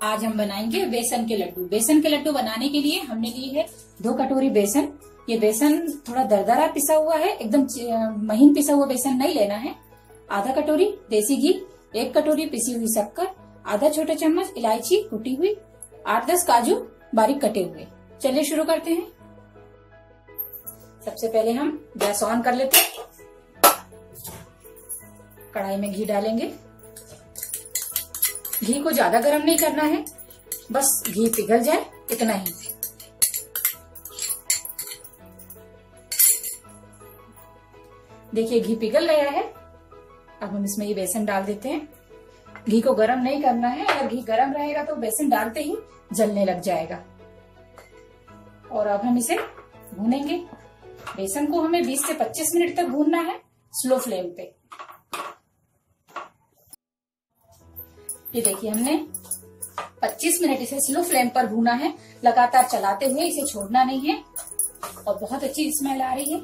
आज हम बनाएंगे बेसन के लड्डू। बेसन के लड्डू बनाने के लिए हमने ली है 2 कटोरी बेसन। ये बेसन थोड़ा दरदरा पिसा हुआ है, एकदम महीन पिसा हुआ बेसन नहीं लेना है। आधा कटोरी देसी घी, 1 कटोरी पिसी हुई शक्कर, आधा छोटा चम्मच इलायची कुटी हुई, 8-10 काजू बारीक कटे हुए। चलिए शुरू करते हैं। सबसे पहले हम गैस ऑन कर लेते हैं। कढ़ाई में घी डालेंगे। घी को ज्यादा गर्म नहीं करना है, बस घी पिघल जाए इतना ही। देखिए घी पिघल गया है। अब हम इसमें ये बेसन डाल देते हैं। घी को गर्म नहीं करना है, अगर घी गर्म रहेगा तो बेसन डालते ही जलने लग जाएगा। और अब हम इसे भूनेंगे। बेसन को हमें 20 से 25 मिनट तक भूनना है, स्लो फ्लेम पे। ये देखिए हमने 25 मिनट इसे स्लो फ्लेम पर भूना है। लगातार चलाते हुए, इसे छोड़ना नहीं है। और बहुत अच्छी स्मेल आ रही है।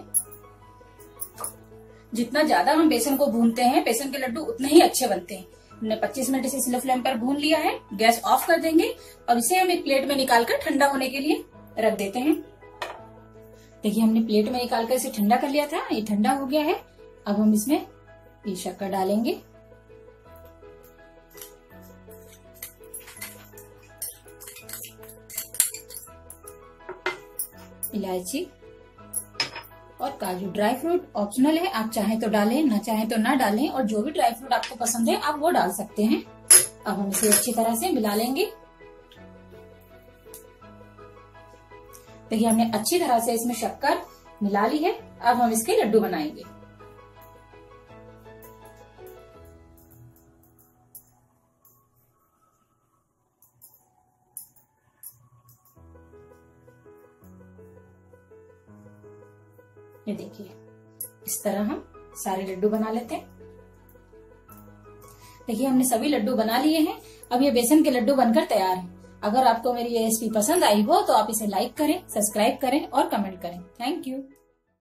जितना ज्यादा हम बेसन को भूनते हैं, बेसन के लड्डू उतने ही अच्छे बनते हैं। हमने 25 मिनट इसे स्लो फ्लेम पर भून लिया है। गैस ऑफ कर देंगे और इसे हम एक प्लेट में निकालकर ठंडा होने के लिए रख देते हैं। देखिए हमने प्लेट में निकालकर इसे ठंडा कर लिया था। ये ठंडा हो गया है। अब हम इसमें ये शक्कर डालेंगे, इलायची और काजू। ड्राई फ्रूट ऑप्शनल है, आप चाहें तो डालें, ना चाहें तो ना डालें। और जो भी ड्राई फ्रूट आपको पसंद है आप वो डाल सकते हैं। अब हम इसे अच्छी तरह से मिला लेंगे। देखिए हमने अच्छी तरह से इसमें शक्कर मिला ली है। अब हम इसके लड्डू बनाएंगे। ये देखिए इस तरह हम सारे लड्डू बना लेते हैं। देखिए हमने सभी लड्डू बना लिए हैं। अब ये बेसन के लड्डू बनकर तैयार हैं। अगर आपको मेरी ये रेसिपी पसंद आई हो तो आप इसे लाइक करें, सब्सक्राइब करें और कमेंट करें। Thank you.